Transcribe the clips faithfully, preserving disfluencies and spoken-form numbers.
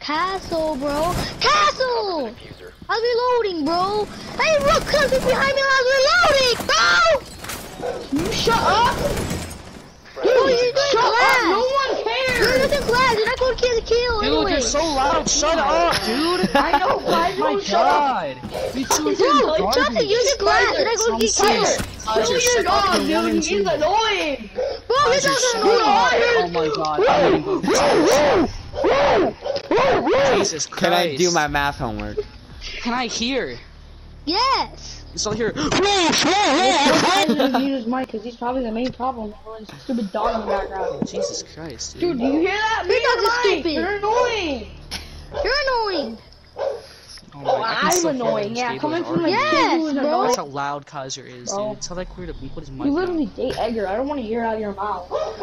castle, bro. Castle! I was reloading, bro. Hey, look, cuz it's behind me while I was reloading, bro! You shut up! Dude, you're doing shut class. up! No one cares! You're doing class. You're not going to kill the kill Dude, anyway. you're so loud. Shut up, dude. I know, guys. Oh my god. You two Bro, Chelsea, you're the class. You're not going to get killed. Shut your dog, dude. He's annoying. Bro, you're not Oh my god. Jesus Christ. Can I do my math homework? Can I hear? Yes. It's all here. Mute his mic because he's probably the main problem. There's a stupid dog in the background. Jesus Christ, dude. Dude, do you hear that? Your dog is stupid. You're annoying. You're annoying. Oh, Oh, I'm annoying. Yeah, coming from the Yes, kid who's bro. annoying. That's how loud Kaiser is, Bro. dude. It's how that queer to be put his mic You down. literally date Edgar. I don't want to hear it out of your mouth.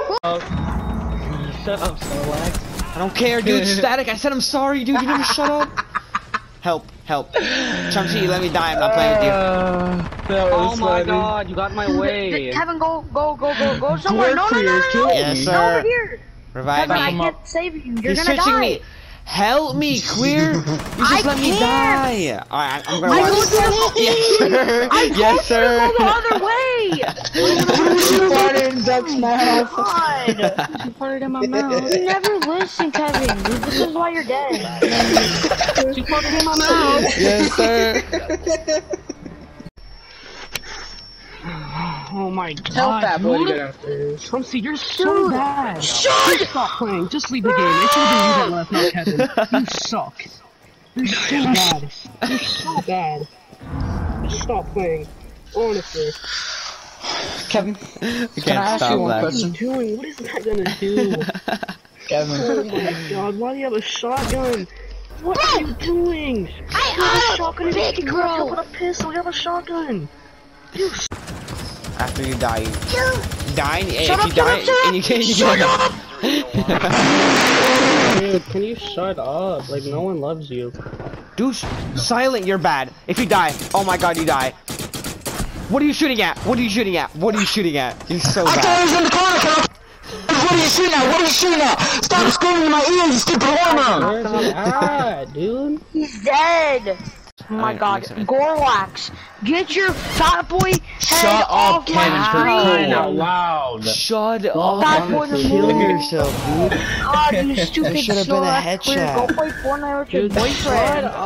Shut up, Sarlacc. I don't care, dude. Static. I said I'm sorry, dude. You never shut up. Help, help. Chunky, let me die. I'm not playing with you. Uh, that Oh was my funny. god, you got in my way. Kevin, go, go, go, go, go somewhere. No, no, no, no, no. Yes, Go sir. over here. Revive Kevin, I me. can't save you. You're He's gonna switching die. me. Help me, queer. You just I let me can't. die. Alright, I'm gonna I watch. told you to go- Yes, sir. I told Yes, you sir. to go the other way. You farted in Duck's mouth. God. You farted in my mouth. You never listen, Kevin. This is why you're dead. You farted in my mouth. Yes, sir. Oh my god. Tell Fat Boy to dude. get upstairs. Chumsy, you're so Dude, bad. shut Just stop playing. Just leave the game. It should have been you that left, not Kevin. You suck. You're so bad. You're so bad. Just stop playing. Honestly. Kevin, I can can't I ask stop you one laughing. What are you question? doing? What is that gonna do? Kevin. Oh my god, why do you have a shotgun? What are you doing? I You have a up, shotgun big and you girl. with a pistol. You have a shotgun. You After you die, you die. And, Shut if up, you shut die, up, shut and you can't, you Shut can't. Dude, can you shut up? Like, no one loves you. Dude, silent. You're bad. If you die, oh my god, you die. What are you shooting at? What are you shooting at? What are you shooting at? You're so bad. I was in the corner, Cal. What are you shooting at? What are you shooting at? Stop screaming in my ears, you stupid hormone! Where's he at, dude? He's dead. Oh my Alright, god, makes sense. Gorlax, get your fat boy head Shut up, off Ken, my for screen. crying out loud. Shut Fat up. boy to Kill move. yourself, dude. God, you stupid There should have been a Snorlax. headshot. Go play Fortnite with your Dude, shut boyfriend. up!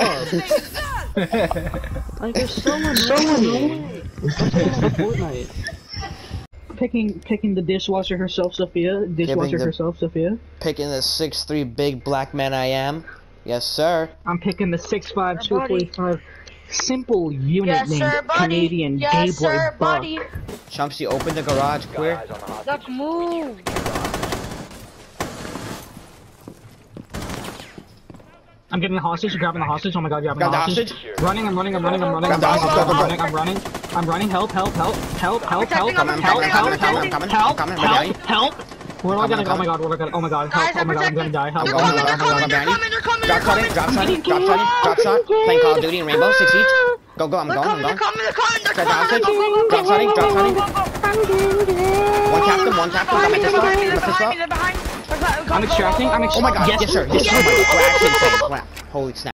Like, there's so much annoying. Fortnite. Picking, picking the dishwasher herself, Sophia. Dishwasher the- herself, Sophia. Picking the six three big black man I am. Yes, sir. I'm picking the six five Sir, two buddy. forty-five simple unit Yes, named sir, buddy. Canadian Yes, Gay Boy sir, Buck. buddy. Chumpsy, open the garage, queer. Duck, move. I'm getting the hostage. You're grabbing the hostage. Oh my god, you're grabbing Grab the the hostage. Running, I'm running, I'm running, I'm running, Grab I'm the running, hostage, go, go, I'm go. running, I'm running, I'm running. Help, help, help, help, help, help, help, I'm help, protecting, help, I'm help, protecting, help, I'm coming, help, I'm coming, help, help. We're all Coming, gonna. Oh my god, we're gonna. Oh my god, help! Guys, Oh I'm my god, I'm gonna protecting. die. Help! They're Oh my coming, god, they're oh my coming, god. they're coming, they're coming, Drop they're shotty, coming. drop shotty, drop shotty, drop shot. Playing Call of Duty and Rainbow, six each. Go, go, I'm They're going, I'm coming, they're going. coming, they're coming, they're Drop coming. hostage, Go, go, go, drop go, shotty, go, drop go, shotty. go, go, go. One captain, one captain, got my They're pistol, behind me, got they're my behind me, pistol. they're behind me, they're behind me. Go, go, I'm go, extracting. go, I'm go, Oh my go, god, go. yes sir, yes sir, my we're actually insane. Wow, holy snap.